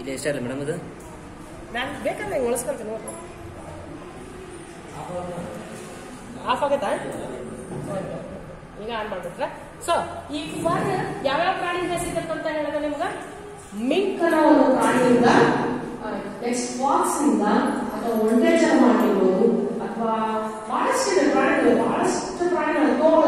ಇಲ್ಲಿ ಎಷ್ಟಾಗಲ್ಲ ಮೇಡಮ್ ಅದು ನಾನು ಬೇಕಂದ್ರೆ ಉಳಿಸ್ಕೊಂತೀನಿ ನೋಡಿ. ಆಫ್ ಆಗತ್ತಾ? ಈಗ ಆನ್ ಮಾಡ್ಬಿಟ್ರೆ. ಸೊ ಈ ಫರ್ ಯಾವ್ಯಾವ ಪ್ರಾಣಿಯಿಂದ ಸಿಗುತ್ತೆ ಅಂತ ಹೇಳಿದ್ರೆ ನಿಮ್ಗೆ ಮಿಂಕ್ ಅನ್ನೋ ಒಂದು ಪ್ರಾಣಿಯಿಂದ, ನೆಕ್ಸ್ಟ್ ಫಾಕ್ಸ್ ಇಂದ, ಅಥವಾ ಒಂಟೆ ಚರ್ಮ ಆಗಿರ್ಬೋದು, ಅಥವಾ ಬಹಳಷ್ಟಿದೆ ಪ್ರಾಣಿಗಳು, ಬಹಳಷ್ಟು ಪ್ರಾಣಿಗಳು, ತೋಳ,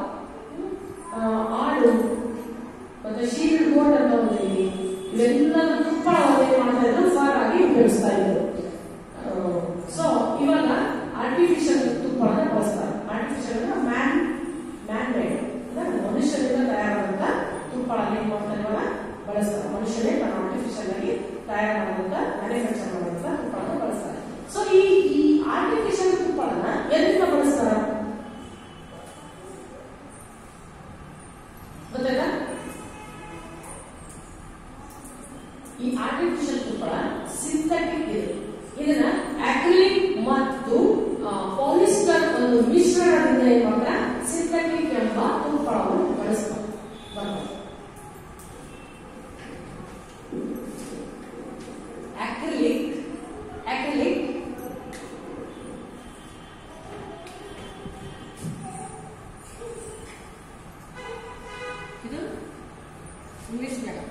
ಆಡು, ಮತ್ತೆ ಶೀಲ್ಡ್ ಗೋಲ್ಡ್ ಅಂತ ಒಂದು ಇವೆಲ್ಲದ ತುಪ್ಪಳವನ್ನು ಏನ್ ಮಾಡ್ತಾ ಇದ್ರು ಫರ್ ಆಗಿ ಉಪಯೋಗಿಸ್ತಾ ಇದ್ರು. ಸೊ ಇವಾಗ ಆರ್ಟಿಫಿಷಿಯಲ್ ತುಪ್ಪಳನ್ನ ಬಳಸ್ತಾರೆ. ಆರ್ಟಿಫಿಷಿಯಲ್ ಮ್ಯಾನ್ ಮೇಡ್ ಮನುಷ್ಯರಿಂದ ತಯಾರಾದಂತ ತುಪ್ಪಳನ್ನ ಏನ್ ಮಾಡ್ತಾರೆ ಇವಾಗ ಬಳಸ್ತಾರೆ. ಮನುಷ್ಯನೇ ತಾನು ಆರ್ಟಿಫಿಷಿಯಲ್ ಆಗಿ ತಯಾರು ಮಾಡುವಂತ ಮ್ಯಾನುಫ್ಯಾಕ್ಚರ್ ಮಾಡುವಂತ ತುಪ್ಪಳನ್ನ ಬಳಸ್ತಾರೆ. ಸೊ ಈ ಆರ್ಟಿಫಿಷಿಯಲ್ ತುಪ್ಪಳನ್ನ ಎಲ್ಲಿಂದ ಬಳಸ್ತಾರೆ ಗೊತ್ತಾಯ್ತಾ? ಈ ಆರ್ಟಿಫಿಷಿಯಲ್ ತುಪ್ಪಳ ಸಿಂಥೆಟಿಕ್ ಇದೆ. ಇದನ್ನ ಅಕ್ರಿಲಿಕ್ ಮತ್ತು ಪಾಲಿಸ್ಟರ್ ಒಂದು ಮಿಶ್ರಣದಿಂದ ಏನ್ ಮಾಡ್ತಾರೆ ಸಿಂಥೆಟಿಕ್ ಎಂಬ ತುಪ್ಪಳವನ್ನು ಬಳಸ್ತಾರೆ. ಅಕ್ರಿಲಿಕ್ ಇದು ಇಂಗ್ಲಿಷ್ ಮೇಡಮ್.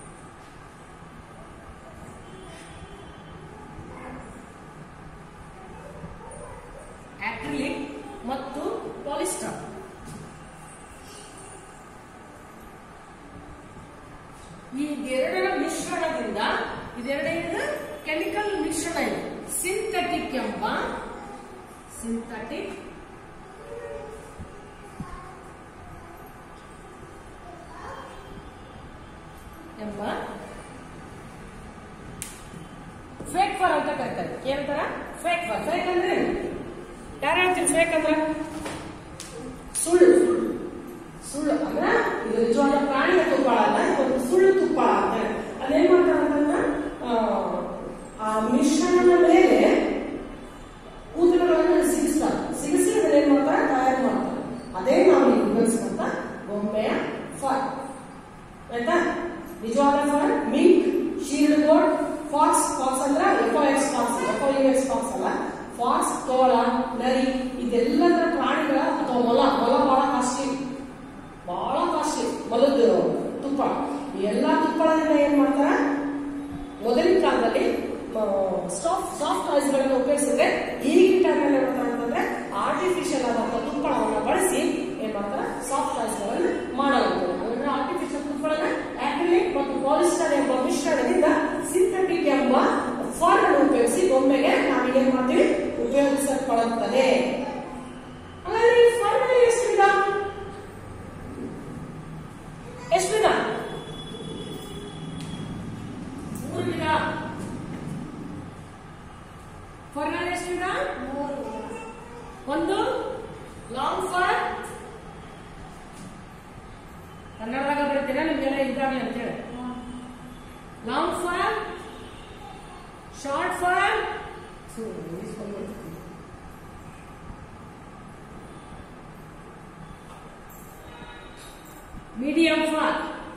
ಅಕ್ರಿಲಿಕ್ ಮತ್ತು ಪಾಲಿಸ್ಟರ್ ಈ ಎರಡರ ಮಿಶ್ರಣದಿಂದ, ಇದೆರಡೇನು ಕೆಮಿಕಲ್ ಮಿಶ್ರಣ ಇದೆ. ಸಿಂಥೆಟಿಕ್ ಎಂಬ ಫೇಕ್ ಫರ್ ಅಂತ ಕರೀತಾರೆ. ಏನಂತಾರ? Fake fur. ಫೇಕ್ ಅಂದ್ರೆ ಯಾರು ಹೇಳ್ತೀನಿ? ಫೇಕ್ ಅಂದ್ರೆ ಸುಳ್ಳು. ಸುಳ್ಳು ಅಂದ್ರೆ ಇದು ನಿಜವಾದ ಪ್ರಾಣಿಯ ತುಪ್ಪಳ ಅಲ್ಲ, ಒಂದು ಸುಳ್ಳು ತುಪ್ಪಳ ಅಂತಾರೆ. ಅದೇನ್ ಮಾಡ್ತಾರೆ ಅಂತಂದ್ರೆ ಆ ಮಿಶ್ರಣದ ಮೇಲೆ ಕೂದಲುಗಳನ್ನು ಸಿಗಿಸ್ತಾರೆ. ಸಿಗಿಸಿ ಅದನ್ನೇನ್ ಮಾಡ್ತಾರೆ ತಯಾರು ಮಾಡ್ತಾರೆ. ಅದೇ ನಾವು ಉಪಯೋಗಿಸುವಂತ ಗೊಂಬೆಯ ಫರ್. ಆಯ್ತಾ? ನಿಜವಾದ fur mink, shield goat, fox. Fox ಅಂದ್ರೆ FOX ಫಾಕ್ಸ್, FOUX ಫಾಕ್ಸ್ ಅಲ್ಲ. ಫಾಕ್ಸ್, ತೋಳ, ನರಿ, ಇದೆಲ್ಲದರ ಪ್ರಾಣಿಗಳ ಅಥವಾ ಮೊಲ ಬಹಳ ಕಾಸ್ಟ್ಲಿ, ಮೊಲದ ತುಪ್ಪಳ. ಈ ಎಲ್ಲಾ ತುಪ್ಪಳದಿಂದ ಏನ್ ಮಾಡ್ತಾರ ಮೊದಲಿನ ಕಾಲದಲ್ಲಿ ಸಾಫ್ಟ್ ಟಾಯ್ಸ್ ಗಳನ್ನ ಉಪಯೋಗಿಸಿದ್ರೆ, ಈಗಿನ ಟೈಮಲ್ಲಿ ಏನ್ ಮಾಡ್ತಾರೆ ಅಂತಂದ್ರೆ ಆರ್ಟಿಫಿಷಿಯಲ್ ಆದಂತಹ ತುಪ್ಪಳವನ್ನ ಬಳಸಿ ಏನ್ ಮಾಡ್ತಾರೆ ಸಾಫ್ಟ್ ಟಾಯ್ಸ್ ಗಳನ್ನ ಮಾಡಲಾಗುತ್ತದೆ. ಅಂದ್ರೆ ಆರ್ಟಿಫಿಷಿಯಲ್ ತುಪ್ಪಳನ ಅಕ್ರಿಲಿಕ್ ಮತ್ತು ಪಾಲಿಸ್ಟರ್ ಎಂಬ ಮಿಶ್ರಣದಿಂದ ಸಿಂಥೆಟಿಕ್ ಎಂಬ ಫರ್ ಅನ್ನು ಉಪಯೋಗಿಸಿ ಗೊಂಬೆಗೆ ನಾವೇನ್ ಮಾಡ್ತೀವಿ ಉಪಯೋಗಿಸಲ್ಪಡುತ್ತದೆ. ಹಾಗಾದ್ರೆ ಈ ಫರ್ ನಲ್ಲಿ ಎಷ್ಟು ವಿಧ? ಎಷ್ಟು ವಿಧ? 3 ವಿಧ. ಫರ್ ನಲ್ಲಿ ಎಷ್ಟು ವಿಧ? 3. ಒಂದು ಲಾಂಗ್ ಫರ್, ಕನ್ನಡದಾಗ ಬರೀತೀರಾ ನಿಮ್ಗೆಲ್ಲ ಇದ್ದಾಗಲಿ ಅಂತ ಹೇಳಿ. Long fur, short fur, medium fur.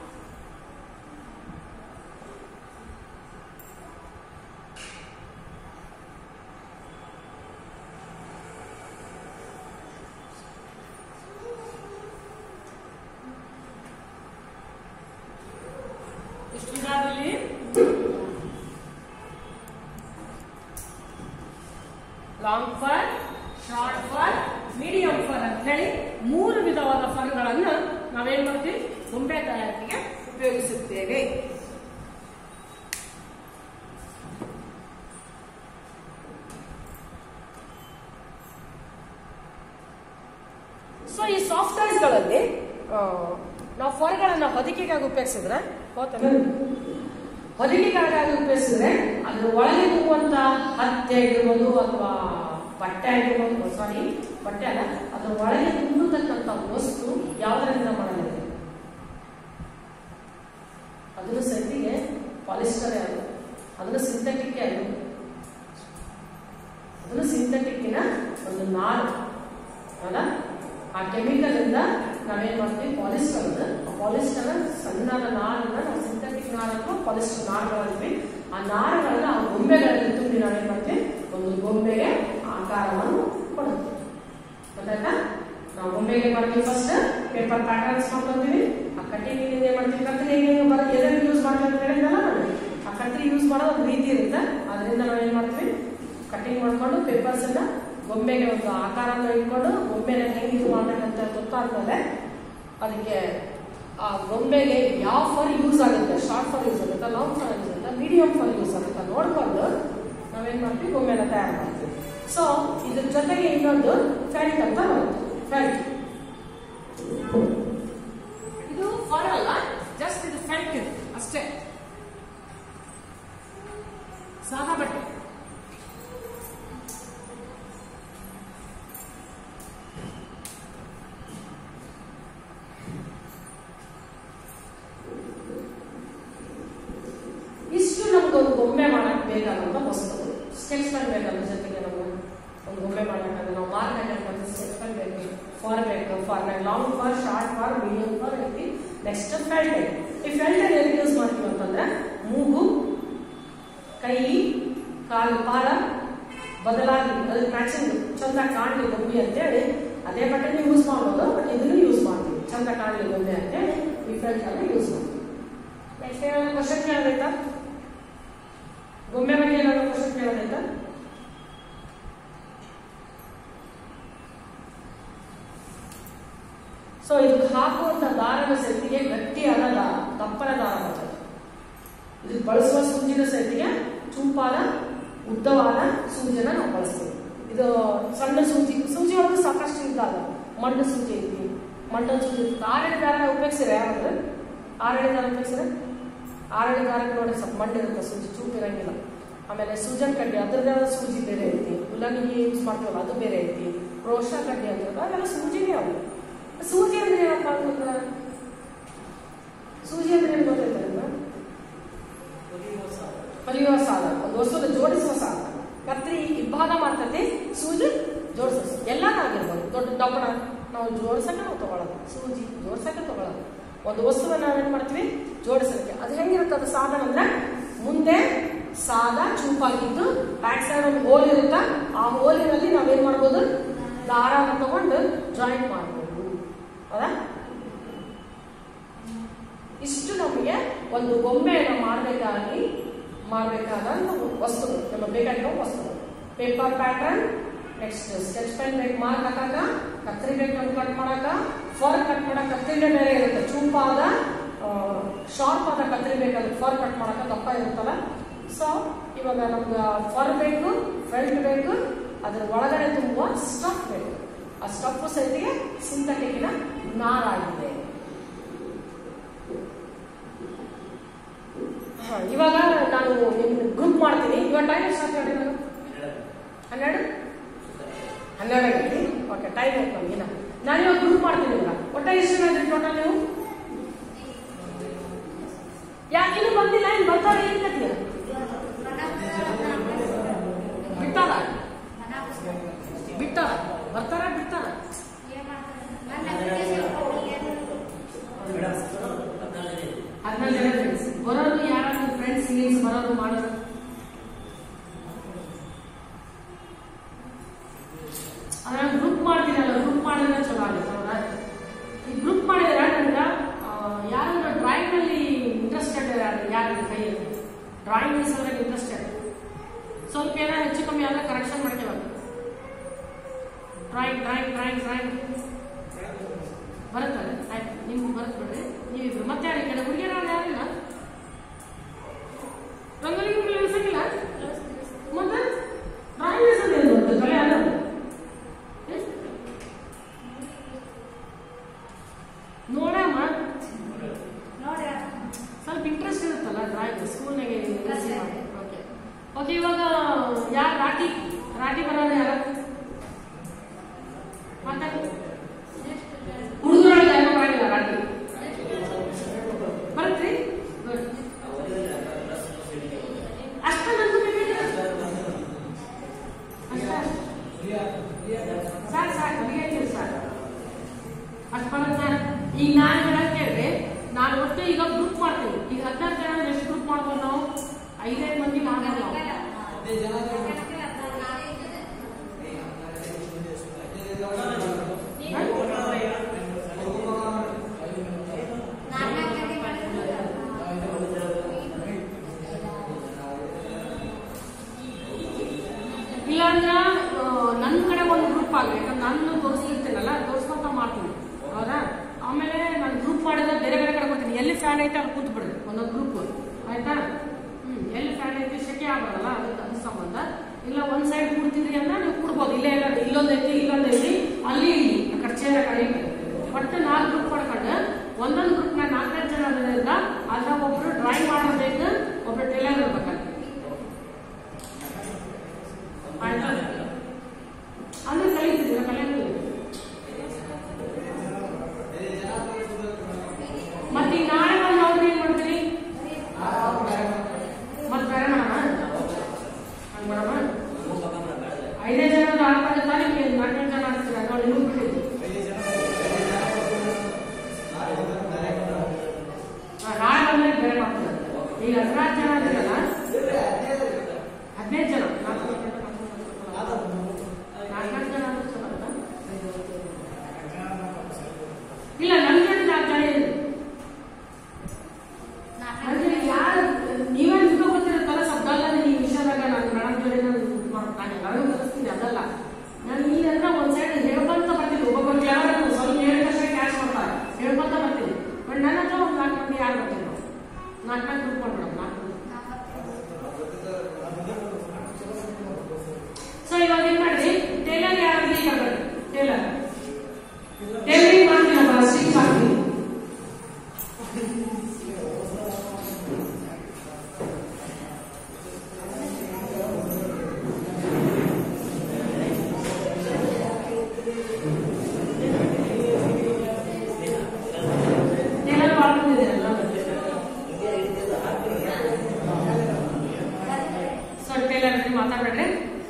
ಎಷ್ಟು ವಿಧಾದಲ್ಲಿ? Long fur, short fur, medium fur ಅಂತ ಹೇಳಿ 3 ವಿಧವಾದ ಫರ್ಗಳನ್ನು ನಾವೇನ್ ಮಾಡ್ತೀವಿ ಗೊಂಬೆ ತಯಾರಿಕೆಗೆ ಉಪಯೋಗಿಸುತ್ತೇವೆ. ಸೊ ಈ ಸಾಫ್ಟ್ ಟಾಯ್ಸ್ ಗಳಲ್ಲಿ ನಾವು ಫರ್ಗಳನ್ನ ಹೊದಿಕೆಗಾಗಿ ಉಪಯೋಗಿಸಿದ್ರೆ, ಹೊದಿಕೆಗಾಗಿ ಉಪಯೋಗಿಸಿದ್ರೆ ಅದ್ರ ಒಳಗೆ ತುಂಬುವಂತ ಹತ್ತೆ ಆಗಿರ್ಬೋದು ಅಥವಾ ಬಟ್ಟೆ ಆಗಿರ್ಬೋದು, ಬಟ್ಟೆ ಅಲ್ಲ, ಅದ್ರ ಒಳಗೆ ತುಂಬತಕ್ಕಂಥ ವಸ್ತು ಯಾವುದರಿಂದ ಮಾಡಲಾಗಿದೆ? ಅದನ್ನು ಸದ್ದಿಗೆ ಪಾಲಿಸ್ಟರ್ ಯಾವುದು, ಅದನ್ನು ಸಿಂಥೆಟಿಕ್ ಯಾವುದು, ಅದನ್ನು ಸಿಂಥೆಟಿಕ್ಕಿನ ಒಂದು ನಾರು ಅಲ್ಲ. ಆ ಕೆಮಿಕಲ್ ಇಂದ ನಾವೇನ್ ಮಾಡ್ತೀವಿ ಪಾಲಿಸ್ಟರ್, ಪಾಲಿಸ್ಟರ್ ಸಣ್ಣದ ನಾರನ್ನ ನಾವು ಸಿಂಥೆಟಿಕ್ ನಾರನ್ನು ಪಾಲಿಸ್ಟರ್ ನಾರುಗಳಿದ್ವಿ. ಆ ನಾರುಗಳನ್ನ ಆ ಗೊಂಬೆಗಳಲ್ಲಿ ತುಂಬಿ ನಾವೇನ್ ಮಾಡ್ತೀವಿ, ಒಂದು ಗೊಂಬೆಗೆ ಆಕಾರವನ್ನು ಕೊಡುತ್ತೆ. ಗೊತ್ತಾಯ್ತಾ? ನಾವು ಗೊಂಬೆಗೆ ಮಾಡ್ತೀವಿ ಫಸ್ಟ್ ಪೇಪರ್ ಪ್ಯಾಟರ್ನ್ಸ್ ಮಾಡ್ಕೊಂತೀವಿ. ಆ ಕಟ್ಟಿಂಗ್ ಏನ್ ಮಾಡ್ತೀವಿ, ಕತ್ರಿ ಎದಕ್ಕೆ ಯೂಸ್ ಮಾಡ್ತೀವಿ ಅಂತ ಹೇಳಿದ್ನಲ್ಲ ನೋಡಿ, ಆ ಕತ್ರಿ ಯೂಸ್ ಮಾಡೋದು ಒಂದು ರೀತಿ ಇರುತ್ತೆ. ಅದರಿಂದ ನಾವು ಏನ್ ಮಾಡ್ತೀವಿ, ಕಟ್ಟಿಂಗ್ ಮಾಡ್ಕೊಂಡು ಪೇಪರ್ಸ್ ಅನ್ನ ಗೊಂಬೆಗೆ ಒಂದು ಆಕಾರನ ಇಟ್ಕೊಂಡು ಗೊಂಬೆನ ಹೆಂಗೆ ಇದು ಮಾಡ್ಬೇಕಂತ ಗೊತ್ತಾದ್ಮೇಲೆ ಅದಕ್ಕೆ ಆ ಗೊಂಬೆಗೆ ಯಾವ ಫಾರ್ ಯೂಸ್ ಆಗುತ್ತೆ, ಶಾರ್ಟ್ ಫಾರ್ ಯೂಸ್ ಆಗುತ್ತಾ, ಲಾಂಗ್ ಫಾರ್ ಯೂಸ್ ಆಗುತ್ತಾ, ಮೀಡಿಯಂ ಫಾರ್ ಯೂಸ್ ಆಗುತ್ತಾ ನೋಡ್ಕೊಂಡು ನಾವೇನ್ ಮಾಡ್ತೀವಿ, ಗೊಂಬೆನ ತಯಾರು ಮಾಡ್ತೀವಿ. ಸೊ ಇದ್ರ ಜೊತೆಗೆ ಇನ್ನೊಂದು ಫೆಲ್ಟ್ ಅಂತ ಬರುತ್ತೆ. ಫೆಲ್ಟ್ ಇದು ಫಾರ್ ಅಲ್ಲ, ಜಸ್ಟ್ ಇದು ಫೆಲ್ಟ್ ಅಷ್ಟೇ, ಸಾದಾ ಬಟ್ಟೆ. ಇಷ್ಟು ನಮ್ಗೊಂದು ಗೊಂಬೆ ಮಾಡಕ್ ಬೇಕಾದಂತ ವಸ್ತುಗಳು. ಸ್ಕೆಚ್ ಪೆನ್ ಬೇಕಲ್ಲ, ಜೊತೆಗೆ ನಮ್ಗೆ ಒಂದು ಗೊಂಬೆ ಮಾಡಕ್ಕಾಗ ನಾವು ಮಾರ್ಕೆಟ್ ಸ್ಕೆಚ್ ಪೆನ್ ಬೇಕು, ಫಾರ್ ಬೇಕು, fur long fur, short fur, medium fur ಐತಿ. Next felt. ಈ ಫೆಲ್ಟ್ ಎಲ್ಲಿ ಯೂಸ್ ಮಾಡ್ತೀವಿ ಅಂತಂದ್ರೆ ಮೂಗು, ಕೈ, ಕಾಲು, ಪಾದ ಬದಲಾಗಿ ಅದಕ್ಕೆ ಮ್ಯಾಚಿಂಗ್ ಚಂದ ಕಾಣಲಿ ಗೊಂಬೆ ಅಂತೇಳಿ ಅದೇ ಬಟ್ಟೆನ ಯೂಸ್ ಮಾಡ್ಬೋದು. ಬಟ್ ಇದನ್ನು ಯೂಸ್ ಮಾಡ್ತೀವಿ ಚಂದ ಕಾಣಲಿ ಗೊಂಬೆ ಅಂತೇಳಿ ಈ ಫೆಲ್ಟ್ ಅನ್ನ ಯೂಸ್ ಮಾಡ್ತೀವಿ. ನೆಕ್ಸ್ಟ್ ಏನಾದ್ರು ಕ್ವಶನ್ ಕೇಳೋದೈತಾ, ಗೊಂಬೆ ಬಗ್ಗೆ ಏನಾದ್ರು ಕ್ವಶನ್ ಕೇಳೋದೈತಾ? ಸೊ ಇದಕ್ಕೆ ಹಾಕುವಂತ ದಾರದ ಸೆಟ್ಟಿಗೆ ಗಟ್ಟಿಯಾದ ದಾರ, ದಪ್ಪನ ದಾರ ಬರ್ತದೆ. ಇದಕ್ಕೆ ಬಳಸುವ ಸೂಜಿನ ಸೆಟ್ಟಿಗೆ ಚೂಪಾದ ಉದ್ದವಾದ ಸೂಜಿನ ನಾವು ಬಳಸ್ತೀವಿ. ಇದು ಸಣ್ಣ ಸೂಜಿ ಒಳಗೆ ಸಾಕಷ್ಟು ಇದ್ದಾಗ ಮಂಡ ಸೂಜಿ ಐತಿ, ಮಂಡದ ಸೂಜಿ ಐತಿ. ಆರಳೆ ದಾರ ಉಪಯೋಗಿಸಿದ್ರೆ ಯಾರಾದ್ರೆ ಆರಳೆ ದಾರ ಉಪಯೋಗಿಸಿದ್ರೆ ಆರಳೆ ದಾರಕ್ಕೆ ನೋಡಿ ಸ್ವಲ್ಪ ಮಂಡ ಇರುತ್ತೆ, ಸೂಜಿ ಚೂಪ್ ಇರಂಗಿಲ್ಲ. ಆಮೇಲೆ ಸೂಜನ್ ಕಡ್ಡಿ ಅದರದೇ ಆದ ಸೂಜಿ ಬೇರೆ ಐತಿ, ಉಲ್ಲನಿಗೆ ಯೂಸ್ ಮಾಡ್ತೀವಲ್ಲ ಅದು ಬೇರೆ ಐತಿ, ರೋಷ ಕಡ್ಡಿ ಅಂತ ಅದೆಲ್ಲ ಸೂಜಿನೇ ಅವು. ಸೂಜಿ ಅಂದ್ರೆ ಏನಪ್ಪ ಅಂತಂದ್ರೆ, ಸೂಜಿ ಅಂದ್ರೆ ಏನು ಗೊತ್ತೈತೆ, ಹೊಲಿಯುವ ಸಾಧನ, ಒಂದು ವಸ್ತುನ ಜೋಡಿಸುವ ಸಾಧನ. ಕತ್ರಿ ಇಬ್ಬಾಗ ಮಾಡ್ತತಿ, ಸೂಜಿ ಜೋಡಿಸ ಎಲ್ಲಾಗಿರ್ಬೋದು. ದೊಡ್ಡ ದಪ್ಪಣ ನಾವು ಜೋಡ್ಸಕ್ಕೆ ನಾವು ತಗೊಳ್ಳೋದು, ಸೂಜಿ ಜೋಡ್ಸಕ್ಕೆ ತಗೊಳ್ಳೋದು. ಒಂದು ವಸ್ತುವನ್ನ ನಾವೇನ್ ಮಾಡ್ತೀವಿ, ಜೋಡಿಸಲಿಕ್ಕೆ. ಅದು ಹೆಂಗಿರುತ್ತೆ ಅದು ಸಾಧನ ಅಂದ್ರೆ, ಮುಂದೆ ಸಾದಾ ಚೂಪಾಗಿದ್ದು ಬ್ಯಾಕ್ ಸೈಡ್ ಒಂದು ಹೋಲ್ ಇರುತ್ತ, ಆ ಹೋಲಿನಲ್ಲಿ ನಾವೇನ್ ಮಾಡ್ಬೋದು, ದಾರನ ತಗೊಂಡು ಜಾಯಿಂಟ್ ಮಾಡ್ಬೋದು. ಹೌದಾ? ಇಷ್ಟು ನಮಗೆ ಒಂದು ಗೊಂಬೆಯನ್ನು ಮಾಡಬೇಕಾದ ವಸ್ತುಗಳು, ನಮಗೆ ಬೇಕಾಗಿರೋ ವಸ್ತುಗಳು. Paper pattern, next sketch pen ಬೇಕು ಮಾರ್ಕ್ ಹಾಕಾಕ, ಕತ್ರಿ ಬೇಕು ಕಟ್ ಮಾಡಾಕ, ಫರ್ ಕಟ್ ಮಾಡಕ್ ಕತ್ರಿನೇ ಬೇರೆ ಇರುತ್ತೆ, ಚೂಪಾದ ಶಾರ್ಪ್ ಆದ ಕತ್ರಿ ಬೇಕಾದ್ರೆ ಫರ್ ಕಟ್ ಮಾಡಾಕ ದಪ್ಪ ಇರುತ್ತಲ್ಲ. ಸೊ ಇವಾಗ ನಮ್ಗೆ ಫರ್ ಬೇಕು, ಫೆಲ್ಟ್ ಬೇಕು, ಅದ್ರ ಒಳಗಡೆ ತುಂಬುವ ಸ್ಟಫ್ ಬೇಕು. ಆ ಸ್ಟಫ್ ಸೈತಿಗೆ ಸಿಂಥೆಟಿಕ್ನ ನಾರಾಗಿದೆ. ಇವಾಗ ನಾನು ನಿಮ್ಗೆ ಗ್ರೂಪ್ ಮಾಡ್ತೀನಿ. ಇವಾಗ ಟೈಮ್ ಎಷ್ಟು ಅಂತ ಹೇಳಿ, ನಾನು 12 ಗಂಟೆ. ಓಕೆ, ಟೈಮ್ ಆಯ್ತು ನಮಗಿನ. ನಾನು ಇವಾಗ ಗ್ರೂಪ್ ಮಾಡ್ತೀನಿ. ಇವಾಗ ಒಟ್ಟ ಎಷ್ಟು ಜನ ಇದ್ರಿ ಟೋಟಲ್ ನೀವು? ಯಾಕೆ ಇನ್ನೂ ಬಂದಿಲ್ಲ? ಇನ್ನು ಬರ್ತಾರೆ ಏನ್ ಕತ್ತೀರ? ಬಿಟ್ಟಾರ ಬರ್ತಾರ ಬಿಡ್ತಾರ? 14 ಜನ ಫ್ರೆಂಡ್ಸ್ ಬರೋರು. ಯಾರಾದ್ರೂ ಫ್ರೆಂಡ್ಸ್ ಲೀವ್ಸ್ ಬರೋರು ಮಾಡೋರು? ಅದನ್ನ ಗ್ರೂಪ್ ಮಾಡ್ತೀನಲ್ಲ, ಗ್ರೂಪ್ ಮಾಡಿದ್ರೆ ಚಲೋ ಆಗುತ್ತೆ. ಹೌದಾ? ಈ ಗ್ರೂಪ್ ಮಾಡಿದ್ರೆ ನನಗೆ ಯಾರು ಡ್ರಾಯಿಂಗ್ ನಲ್ಲಿ ಇಂಟ್ರೆಸ್ಟೆಡ್ ಯಾರು ಕೈ ಡ್ರಾಯಿಂಗ್ ಸಲುವಾಗಿ ಇಂಟ್ರೆಸ್ಟೆಡ್, ಸ್ವಲ್ಪ ಏನೋ ಹೆಚ್ಚು ಕಮ್ಮಿ ಆದ್ರೆ ಕರೆಕ್ಷನ್ ಮಾಡ್ತೇವೆ. ಡ್ರಾಯಿಂಗ್ ಡ್ರಾಯಿಂಗ್ ಡ್ರಾಯಿಂಗ್ ಡ್ರಾಯಿಂಗ್ ಬರುತ್ತಲ್ಲ, ಆಯ್ತು ನಿಮ್ಗೆ ಬರುತ್ತೆ ಬಿಡ್ರಿ. ನೀವಿಬ್ರು ಮತ್ತೆ ಯಾರು ಕೆಲ ಹುಡುಗಿಯರ ಯಾರಿಲ್ಲ? ರಂಗೋಲಿ ಇಳಿಸಂಗಿಲ್ಲ ಮತ್ತೆ ಡ್ರಾಯಿಂಗ್ ಇಳಿಸೋದು ಏನು ಬರುತ್ತೆ? ತೊಲೆ ಅಲ್ಲ ನೋಡಮ್ಮ, ಸ್ವಲ್ಪ ಇಂಟ್ರೆಸ್ಟ್ ಇರುತ್ತಲ್ಲ ಡ್ರಾಯಿಂಗ್ ಸ್ಕೂಲ್ನಾಗೆ. ಓಕೆ ಓಕೆ, ಇವಾಗ ಯಾರು ರಾಟಿ ಬರೋದು ಯಾರು? ಮತ್ತೆ ಹುಡುಗರೊಳಗೆ ಯಾರು ಬರಂಗಿಲ್ಲ ರಾಟಿ? ಬರತ್ರಿ? ಅಷ್ಟ ನಂದು ಸಾಕು ಸಾಕು ಬಿರಿಯಾನಿ ಸಾಕು ಅಷ್ಟು ಬರುತ್ತೆ. ಈಗ ನಾನು ಹೇಳಕ್ ಕೇಳ್ರಿ, ನಾನು ಒಟ್ಟು ಈಗ ಗ್ರೂಪ್ ಮಾಡ್ತೀವಿ. ಈಗ 14 ಜನ ಎಷ್ಟು ಗ್ರೂಪ್ ಮಾಡ್ಬೋದು ನಾವು? 5 ಮಂದಿ ಅಂದ್ರೆ ನನ್ನ ಕಡೆ ಒಂದು ಗ್ರೂಪ್ ಆಗಲಿ, ಯಾಕಂದ್ರೆ ನಾನು ತೋರಿಸ್ತಿರ್ತೀನಲ್ಲ, ತೋರಿಸ್ಕೊಂತ ಮಾಡ್ತೀನಿ. ಹೌದಾ? ಆಮೇಲೆ ನಾನು ಗ್ರೂಪ್ ಮಾಡಿದ್ರೆ ಬೇರೆ ಬೇರೆ ಕಡೆ ಕೊಡ್ತೀನಿ. ಎಲ್ಲಿ ಫ್ಯಾನ್ ಐತೆ ಅಲ್ಲಿ ಕೂತ್ ಬಿಡ್ರಿ ಒಂದೊಂದು ಗ್ರೂಪ್. ಆಯ್ತಾ? ಎಲ್ಲಿ ಫ್ಯಾನ್ ಐತಿ ಶೆಕೆ ಆಗೋದಲ್ಲ, ಅದ್ರ ಸಂಬಂಧ. ಇಲ್ಲ ಒಂದ್ ಸೈಡ್ ಕೂಡ್ತಿದ್ರಿ ಅಂದ್ರೆ ನೀವು ಕೂಡ್ಬೋದು. ಇಲ್ಲೇ ಇಲ್ಲ, ಇಲ್ಲೊಂದೈತಿ ಇಲ್ಲೊಂದೈತಿ, ಅಲ್ಲಿ ಇಲ್ಲಿ ಆ ಕಡೆ ಚೇರ ಕಡೆ ಒಟ್ಟು 4 ಗ್ರೂಪ್ ಮಾಡ್ಕೊಂಡು ಒಂದೊಂದು ಗ್ರೂಪ್ ನ 4 ಜನ ಇರೋದ್ರಿಂದ ಅದ್ರಾಗ ಒಬ್ರು ಡ್ರಾಯಿಂಗ್ ಮಾಡೋಬೇಕು, ಒಬ್ರು ಟೇಲರ್ ಇರ್ಬೇಕಲ್ಲ. ಅಂದ್ರೆ ಕಲಿತಿದ್ದೀರ, ಕಲಿಯೋದು. ಮತ್ತೆ ನಾಳೆ ಬಂದು ಅವ್ರು ಏನ್ ಮಾಡ್ತೀರಿ? ಮತ್ತೆ ಬೇರೆ ಮಾಡೋಣ, ಹಂಗ ಮಾಡೋಣ. 5 ಜನ ಆಗ್ತಾ ನಿಮ್ಗೆ 4 ಜನ ಆಗ್ತೀರ ನೋಡಿ. ನೀವು ಬಿಟ್ಟಿದ್ದು ನಾಳೆ ಬಂದ್ರೆ ಬೇರೆ ಮಾಡ್ತಾರೆ. ಈಗ 16 ಜನ ಇದ್ದೀರಲ್ಲ, 15 ಜನ, 4 ಜನ ಇಲ್ಲ. ನನ್ಗೆ 4 ಜನ ಇದೆ. ಯಾರು ನೀವೇ ನಿಮ್ಗೆ ಗೊತ್ತಿರುತ್ತಲ್ಲ, ಶಬ್ದಲ್ಲ ಈ ವಿಷಯದಾಗ ನಾನು ಮೇಡಮ್ ಜೋಡಿ ನಾನು ಎಲ್ಲರೂ ಕಲಿಸ್ತೀನಿ. ಅದಲ್ಲ, ನಾನು ಇಲ್ಲಿ ಅಂದ್ರೆ ಒಂದ್ ಸೈಡ್ ಹೇಳ್ಕೊಂತ ಬರ್ತೀನಿ. ಒಬ್ಬೊಬ್ಬರು ಕ್ಲವರ್ ಸ್ವಲ್ಪ ಹೇಳಿದಷ್ಟೇ ಕ್ಯಾಚ್ ಮಾಡ್ತಾರೆ, ಹೇಳ್ಕೊಂತ ಬರ್ತೀನಿ. ಬಟ್ ನನ್ನ ಹತ್ರ ಒಂದು 4 ಮಂದಿ ಯಾರು ಬರ್ತೀನಿ, 4 ಗ್ರೂಪ್ ಮಾಡ್ಬಿಡೋಣ. 4. ಸೊ ಇವಾಗ ಏನ್ ಮಾಡ್ರಿ, ಟೇಲರ್ ಯಾರು ಈಗ ಬರ್ರಿ, ಟೇಲರಿಂಗ್ ಮಾಡ್ತೀನಪ್ಪ, ಸ್ಟಿಚ್ ಮಾಡ್ತೀನಿ. ಮಾತಾಡ್ಬೇಡ್ರಿ.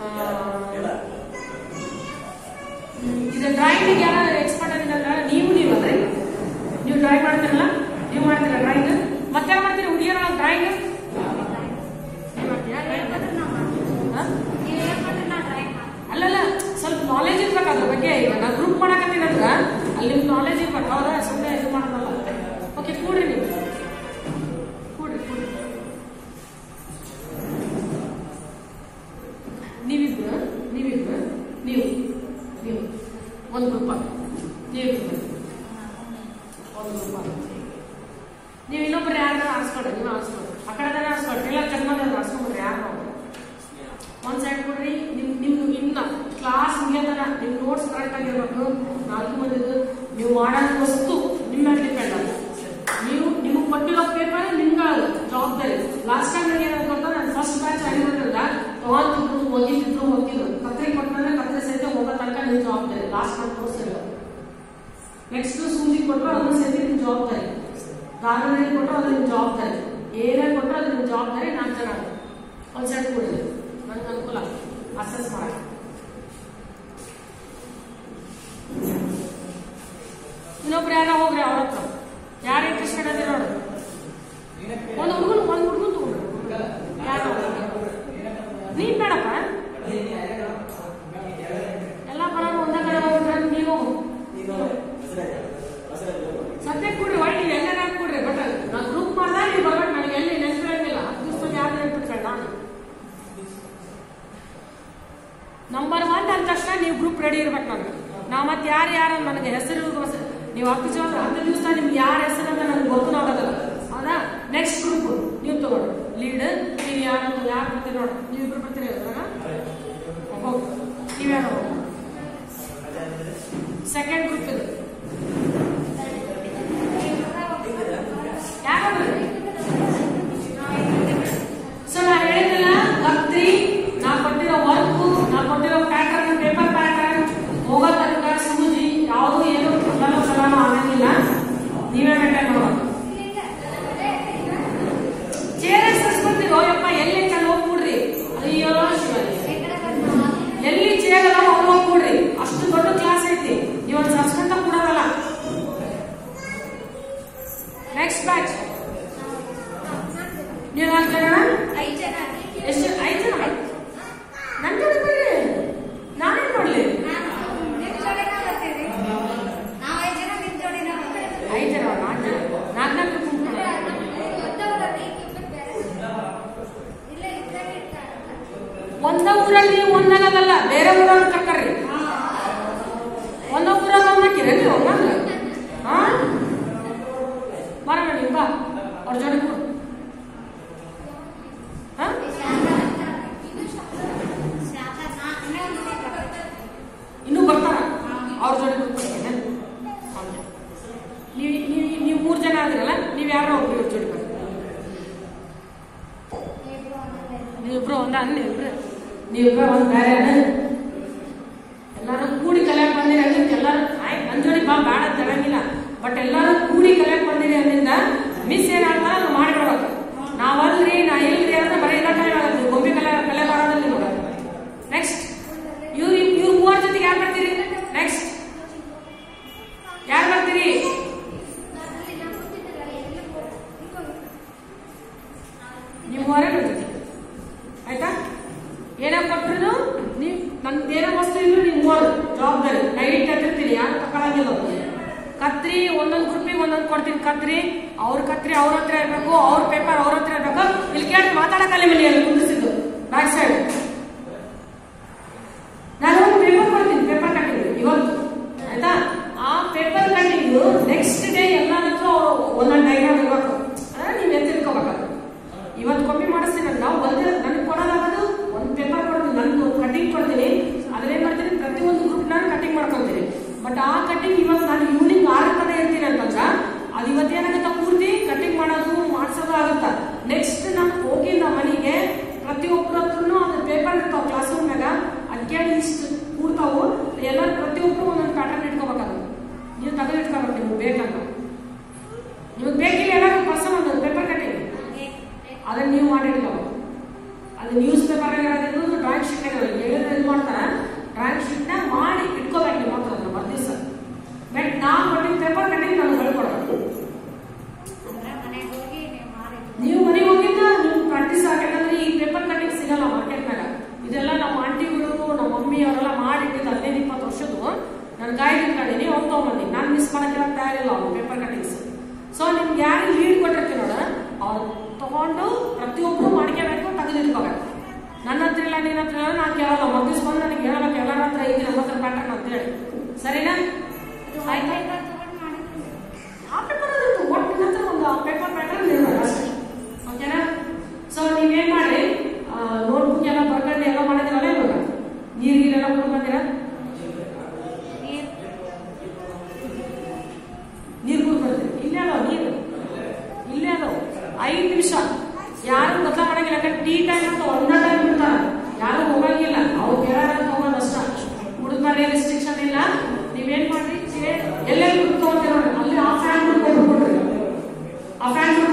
ಇದು ಡ್ರಾಯಿಂಗ್ ಯಾರು ಎಕ್ಸ್ಪರ್ಟ್ ಆಗಿಲ್ಲ, ನೀವು ಅಂದ್ರೆ ನೀವು ಡ್ರಾಯಿಂಗ್ ಮಾಡ್ತೀರಲ್ಲ, ನೀವು ಮಾಡ್ತೀರಾ ಡ್ರಾಯಿಂಗ್? ಮತ್ತೆ ಯಾರು ಮಾಡ್ತೀರಿ ಹುಡುಗಿಯರ ಡ್ರಾಯಿಂಗ್? ಅಲ್ಲಲ್ಲ, ಸ್ವಲ್ಪ ನಾಲೆಜ್ ಇರ್ಬೇಕು ಅದ್ರ ಬಗ್ಗೆ. ಈಗ ನಾ ಗ್ರೂಪ್ ಮಾಡಕತ್ತೀನಿ ಅಂದ್ರೆ ಅಲ್ಲಿ ನಿಮ್ಗೆ ನಾಲೆಜ್ ಇರ್ಬೇಕು. ಹೌದಾ? ಸುಮ್ಮನೆ ಇದು ಮಾಡೋದಲ್ಲ. ಓಕೆ, ಕೂಡ್ರಿ ನೀವು, ಕೂಡ್ರಿ. ನೀವಿಬ್ರು ನೀವು ಒಂದು ಗ್ರೂಪ್ ಆಗ, ನೀವಿಬ್ರು ಒಂದು ಗ್ರೂಪ್ ಆಗ. ನೀವು ಇನ್ನೊಬ್ರು ಯಾರು ಆರಿಸ್ಕೊಡ್ರಿ, ನೀವು ಆರಿಸ್ಕೊಡ್ರಿ, ಆ ಕಡೆ ಆರಿಸ್ಕೊಡ್ರಿ, ಎಲ್ಲ ಚಂದ ಆರಿಸ್ಕೊಂಡ್ರಿ. ಯಾರು ಒಂದ್ ಸೈಡ್ ಕೊಡ್ರಿ. ನಿಮ್ದು ಇನ್ನ ಕ್ಲಾಸ್ ಮುಗಿಯೋದನ್ನ ನಿಮ್ ನೋಟ್ಸ್ ಕರೆಕ್ಟ್ ಆಗಿರ್ಬೇಕು. 4 ಮಂದಿದು ನೀವು ಮಾಡೋ ವಸ್ತು ನಿಮ್ಮ ಮೇಲೆ ಡಿಪೆಂಡ್ ಆಗುತ್ತೆ. ನೀವು ನಿಮಗೆ ಕೊಟ್ಟಿರೋ ಪೇಪರ್ ನಿಮ್ಗೆ ಜವಾಬ್ದಾರಿ. ಲಾಸ್ಟ್ ಟೈಮ್ ಏನಾಗುತ್ತೆ, ನಾನು ಫಸ್ಟ್ ಬ್ಯಾಚ್ ಆಗಿರೋದ್ರಿಂದ ತಗೊಂತಿದ್ರು, ಹೋಗಿದ್ರು ಕತ್ರಿ ಕೊಟ್ಟರೆ ಕತ್ರಿ ಸಹಿತ ಹೋಗೋ ತನಕ ನಿಮ್ ಜವಾಬ್ದಾರಿ. ಲಾಸ್ಟ್ ಟೈಮ್ ತೋರಿಸಿಲ್ಲ. ನೆಕ್ಸ್ಟ್ ಸೂಜಿ ಕೊಟ್ಟರು ಅದನ್ನ ಸಹಿತ ನಿಮ್ ಜವಾಬ್ದಾರಿ. ದಾರಿ ಕೊಟ್ಟರು ಅದು ನಿಮ್ ಜವಾಬ್ದಾರಿ. ಏನೇ ಕೊಟ್ಟರು ಅದು ನಿಮ್ ಜವಾಬ್ದಾರಿ. 4 ಜನ ಒಂದ್ ಸೈಡ್ ಕೊಡಿದ್ರು, ನನಗೆ ಅನುಕೂಲ ಅಸೆಸ್ ಮಾಡಕ್ಕೆ. ಇನ್ನೊಬ್ರು ಯಾರ ಹೋಗ್ರಿ ಅವ್ರ ಹತ್ರ, ಯಾರು ಇಂಟ್ರೆಸ್ಟೆಡ್ ಅದೇ ನೋಡು. ಒಂದು ಹುಡುಗನು ತಗೊಂಡ್ರು. ಯಾರು ನೀನ್ ಬೇಡಪ್ಪ, ಎಲ್ಲ ಬರೋಣ ಒಂದ ಕಡೆ ಹೋಗ್ಬಿಟ್ರೆ ನೀವು ಸದ್ಯ ಕೂಡ್ರಿ. ಒಳ್ಳೆ ಎಲ್ಲರ ಕೊಡ್ರಿ. ಬಟ್ ನಾನು ಗ್ರೂಪ್ ಮಾಡ್ದ ನೀವು ಬರ್ಬೇಕು. ನನಗೆ ಎಲ್ಲಿ ನೆನಪಿರಂಗಿಲ್ಲ. 10 ದಿವಸ ಯಾರು ನೆನ್ಪಿಟ್ರೆ ನಾನು ನಂಬರ್ 1 ಅಂದ ತಕ್ಷಣ ನೀವು ಗ್ರೂಪ್ ರೆಡಿ ಇರ್ಬೇಕು. ನನಗೆ ನಾ ಮತ್ತೆ ಯಾರು ನನಗೆ ಹೆಸರು ನೀವು 10 ದಿವಸ ನಿಮ್ಗೆ ಯಾರ ಹೆಸರು ಅಂತ ನನಗೆ ಗೊತ್ತು ಆಗೋದಲ್ಲ. ಹೌದಾ? ನೆಕ್ಸ್ಟ್ ಗ್ರೂಪ್ ನೀವು ತಗೊಳ್ಳಿ ಲೀಡ್. ನೀವು ಯಾರು ಬರ್ತೀರಿ ನೋಡಿ, ನೀವಿಬ್ರು ಬರ್ತೀರಿ ಹೋಗಿ. ನೀವ್ಯಾರು ಸೆಕೆಂಡ್ ಗ್ರೂಪ್ ಇದು ಯಾರು? ಸೊ ನಾ ಹೇಳಿದ್ರಲ್ಲ, ಕತ್ರಿ, ನಾ ಕೊಟ್ಟಿರೋ ವರ್ಕ್, ನಾ ಕೊಟ್ಟಿರೋ ಪ್ಯಾಟರ್ನ್, ಪೇಪರ್ ಪ್ಯಾಟರ್ನ್, ಹೋಗೋ ತನಕ ಸೂಜಿ ಯಾವುದು ಏನು ಚಲೋ ಆಗಂಗಿಲ್ಲ. ನೀವೇ ಮೇಂಟೈನ್ ಮಾಡೋದು. ಚೇರ್ ಸರಿಸ್ಕೊತೀರೋ ಯಪ್ಪ, ಎಲ್ಲಿ ಚಲೋ ಹೋಗ್ಬಿಡ್ರಿ. ಅಯ್ಯೋ ಎಲ್ಲಿ ಚೇರ್ ಅಲ್ಲ ಅವ್ರು ಹೋಗ್ಬಿಡ್ರಿ. ಅಷ್ಟು ದೊಡ್ಡ ಕ್ಲಾಸ್ ಐತಿ, ನೀವೊಂದು ಸಸ್ಕೊಂತ ಕೂಡೋದಲ್ಲ. ನೆಕ್ಸ್ಟ್ ಬ್ಯಾಚ್ ನೀವು 4 ಜನ, 5 ಜನ, ಎಷ್ಟು? 5 ಜನ. ನನ್ನ ಜೊತೆ ಬರ್ರಿ, ನಾನೇನ್ ಮಾಡ್ಲಿ? 5 ಜನ, 4 ಒಂದ ಊರಲ್ಲಿ ಒಂದಾಗದಲ್ಲ, ಬೇರೆ ಊರವ್ರು ಕರ್ಕರ್ರಿ. ಒಂದೊಬ್ಬ ಊರಾಗ ಹಾಕಿರ ನೀವು ಬಂದು ಬರೋಣ ನೀವು ಬಾ ಅವ್ರ ಜೋಡಿ ಕೂಡ. ಇನ್ನೂ ಬರ್ತಾರ ಅವ್ರ ಜೋಡಿ ಕೂತ್ಕೊಳ್ತೇನೆ. ನೀವು 3 ಜನ ಆದ್ರಲ್ಲ, ನೀವು ಯಾರೋ ಒಬ್ರು ಇವ್ರ ಜೋಡಿ ಬರ್ತೀವಿ. ನೀವಿಬ್ರು ಒಂದ ಅನ್ನಿಲ್ರಿ, ನೀವಿಬ್ರು ಒಂದು ಬೇರೆ ಎಲ್ಲಾರು ಕೂಡಿ ಕಲಿಯಕ್ ಬಂದಿರಿ ಅಂದಿದ್ದ. ಎಲ್ಲಾರು ಆಯ್ತು ನನ್ನ ಜೋಡಿ ಬಾ ಬೇಡ ಅಂತ ಹೇಳಂಗಿಲ್ಲ, ಬಟ್ ಎಲ್ಲಾರು ಕೂಡಿ ಕಲಿಯಕ್ ಬಂದಿರಿ ಅಂದಿಂದ ಮಿಸ್ ಏನಾಗ್ತಾರ ಅದು ಮಾಡಿಬಿಡ್ಬೇಕು. ನಾವಲ್ರಿ ನಾ ಇಲ್ರಿ ಅಂದ್ರೆ ಬರೀ ಇಲ್ಲ ಟೈಮ್ ಆಗುತ್ತೆ. ಗೊಂಬೆ ಕಲೆ ಬರೋದಿಲ್ಲ ನಿಮಗೆ. ನೆಕ್ಸ್ಟ್ ಇವ್ರು 3 ಜೊತೆಗೆ ಯಾರು ಬರ್ತೀರಿ? ನೆಕ್ಸ್ಟ್ ಯಾರು ಬರ್ತೀರಿ? ನೀವು ಹೊರಗೆ ಬರ್ತೀರಿ ಆಯ್ತಾ? ಏನ ಕೊಟ್ಟರು ನೀವು ನಂದೇನೋ ವಸ್ತು ಇದ್ರು ನೀವು 3 ಜವಾಬ್ದಾರಿ ನೈಟ್ ಕಟ್ಟಿರ್ತೀನಿ, ಯಾರು ತಗೊಳಂಗಿಲ್ಲ. ಕತ್ರಿ ಒಂದೊಂದು ಗ್ರೂಪಿಗೆ ಒಂದೊಂದು ಕೊಡ್ತೀನಿ. ಕತ್ರಿ ಅವ್ರ ಕತ್ರಿ ಅವ್ರ ಹತ್ರ ಇರ್ಬೇಕು, ಅವ್ರ ಪೇಪರ್ ಅವ್ರ ಹತ್ರ ಇರ್ಬೇಕು. ಇಲ್ಲಿ ಕೇಳಿ ಮಾತಾಡಕ್ಕಲ್ಲ ಮೇಲೆ ಅಲ್ಲಿ ಕುಂದಿಸಿದ್ದು ಬ್ಯಾಕ್ ಸೈಡ್. ನಾನು ಒಂದು ಪೇಪರ್ ಕೊಡ್ತೀನಿ, ಪೇಪರ್ ಕಟ್ಟಿಂಗ್ ಇವತ್ತು ಆಯ್ತಾ? ಆ ಪೇಪರ್ ಕಟ್ಟಿಂಗ್ ನೆಕ್ಸ್ಟ್ ಡೇ ಎಲ್ಲದಕ್ಕೂ ಒಂದೊಂದು ಡೈಗ್ರಾಮ್ ಇರ್ಬೇಕು. ನೀವು ಎತ್ತಿರ್ಕೋಬೇಕಾದ್ರೆ ಇವತ್ತು ಕಾಪಿ ಮಾಡಿಸ್ತೀನಿ. ನಾವು ಒಂದೇ ನನಗೆ ಕೊಡೋದಾಗೋದು ಒಂದು ಪೇಪರ್ ಕೊಡ್ತೀನಿ, ನಂದು ಕಟ್ಟಿಂಗ್ ಕೊಡ್ತೀನಿ. ಅದ್ರೇನ್ ಮಾಡ್ತೀನಿ, ಪ್ರತಿಯೊಂದು ಗ್ರೂಪ್ ನಾನು ಕಟ್ಟಿಂಗ್ ಮಾಡ್ಕೊತೀನಿ. ಬಟ್ ಆ ಕಟ್ಟಿಂಗ್ ಇವತ್ತು ನಾನು ಈವ್ನಿಂಗ್ 6 ತನಕ ಇರ್ತೀನಿ ಅಂತಂದ್ರ ಅದು ಇವತ್ತೇನಾಗುತ್ತಾ ಪೂರ್ತಿ ಕಟ್ಟಿಂಗ್ ಮಾಡೋದು ಮಾಡ್ಸೋದು ಆಗುತ್ತಾ. ನೆಕ್ಸ್ಟ್ ನಾನು ಹೋಗಿ ನಮ್ಮ ಮನೆಗೆ ಪ್ರತಿಯೊಬ್ಬರ ಹತ್ರನು ಅದ್ರ ಪೇಪರ್ ಇರ್ತಾವ ಕ್ಲಾಸ್ ರೂಮ್ನಾಗ, ಅದ್ ಕೇಳಿ ಇಷ್ಟು ಕೂಡ್ತಾವು ಎಲ್ಲ. ಪ್ರತಿಯೊಬ್ಬರು ಒಂದೊಂದು ಪ್ಯಾಟರ್ನ್ ಇಟ್ಕೋಬೇಕಾದ್ರು ನೀವು ತೆಗೆದಿಟ್ಕೋಬೇಕು. ನಿಮ್ಗೆ ಬೇಕಂತ ನಿಮ್ಗೆ ಬೇಕಿಲ್ಲ ಎಲ್ಲರೂ ಪರ್ಸನ್ ಒಂದು ಪೇಪರ್ ಕಟ್ಟಿಂಗ್ ಅದನ್ನ ನೀವು ಮಾಡಿಟ್ಕೋಬೇಕು. ಅದು ನ್ಯೂಸ್ ಪೇಪರ್ ಆಗಿರೋದು ಡ್ರಾಯಿಂಗ್ ಶೀಟ್ ಹೇಳಿದ್ರೆ ಇದು ಮಾಡ್ತಾರ. ಡ್ರಾಯಿಂಗ್ ಶೀಟ್ ನ ಮಾಡಿ ಇಟ್ಕೋಬೇಕು ನೀವು ಮಾತ್ರ ಅದನ್ನ ಬರ್ದಿವ್ಸ. ಬಟ್ ನಾವು ಕೊಟ್ಟಿದ್ದ ಪೇಪರ್ ಕಟ್ಟಿಂಗ್ ನಮ್ಗೆ ಹೇಳ್ಕೊಡ್ಬೇಕು. ನೀವು ಮನೆಗೆ ಹೋಗಿದ್ದ ನೀವು ಪ್ರಾಕ್ಟೀಸ್ ಆಗಬೇಕಂದ್ರೆ ಈ ಪೇಪರ್ ಕಟ್ಟಿಂಗ್ ಸಿಗಲ್ಲ ಮಾರ್ಕೆಟ್ನಾಗ. ಇದೆಲ್ಲ ನಮ್ಮ ಆಂಟಿಗಳು ನಮ್ಮ ಮಮ್ಮಿ ಅವರೆಲ್ಲ ಮಾಡಿಟ್ಟಿದ್ದು 15-20 ವರ್ಷದ್ದು ನನ್ನ ಗಾಯ ಇಟ್ಕೊಂಡಿನಿ. ಅವ್ರು ತಗೊಂಡ್ಬಂದಿ ನಾನು ಮಿಸ್ ಮಾಡಕ್ಕೆ ತಯಾರಿಲ್ಲ ಅವ್ರು ಪೇಪರ್ ಕಟ್ಟಿಂಗ್ಸ್. ಸೊ ನಿಮ್ಗೆ ಯಾರು ಲೀಡ್ ಕೊಟ್ಟಿರ್ತೀವಿ ನೋಡ ಅವ್ರು ತಗೊಂಡು ಪ್ರತಿಯೊಬ್ಬರು ಮಾಡ್ಕೋಬೇಕು, ತೆಗೆದಿಟ್ಕೋಬೇಕು. ನನ್ನ ಹತ್ರ ಇಲ್ಲ ನಿನ್ನ ಹತ್ರ ಇಲ್ಲ ನಾನು ಕೇಳಲ್ಲ. ಮಗ್ಗಿಸ್ ಬಂದು ನನಗೆ ಹೇಳಬೇಕು ಎಲ್ಲರ ಹತ್ರ ಐತಿ ನಮ್ಮ ಹತ್ರ ಪ್ಯಾಟರ್ನ್ ಅಂತ ಹೇಳಿ. ಸರಿನಾ? ಆ ಪೇಪರ್ ಒಟ್ಟು ನಿನ್ನ ಹತ್ರ ಒಂದು ಪೇಪರ್ ಪ್ಯಾಟರ್ನ್ ಇರಬೇಕು ಅಷ್ಟೇ. ಓಕೆನಾ? ಸೊ ನೀವೇನ್ ಮಾಡಿ ನೋಟ್ಬುಕ್ ಎಲ್ಲ ಬರ್ಕೊಂಡು ಎಲ್ಲ ಮಾಡಿದಿರಲ್ಲ ಇವಾಗ ನೀರಿಗೆಲ್ಲ ಕುಡ್ಕೊಂಡಿರ ನೀರು ಕುಡ್ಕೊಳ್ತೀರಿ. ಇಲ್ಲೇ ಅದಾವ ನೀರು, ಇಲ್ಲೇ ಅದಾವ. 5 ನಿಮಿಷ ಯಾರು ಗೊತ್ತ ಮಾಡಂಗಿಲ್ಲ. ಯಾಕಂದ್ರೆ ಟೀ ಟೈಮ್ ಅಂತ ಒಂದೇ ಟೈಮ್ ಬಿಡ್ತಾರ, ಯಾರು ಹೋಗಂಗಿಲ್ಲ. ಅವ್ರು ಕೇಳಾರ ಹೋಗೋದು ಅಷ್ಟ. ಹುಡುಗರೇ ರೆಸ್ಟ್ರಿಕ್ಷನ್ ಇಲ್ಲ. ನೀವೇನ್ ಮಾಡ್ರಿ, ಎಲ್ಲೆಲ್ಲಿ ಕುಡ್ಕೊಂತೀರ ಅಲ್ಲಿ ಆ ಫ್ಯಾನ್ ಕೊಡ್ರಿ, ಆ ಫ್ಯಾನ್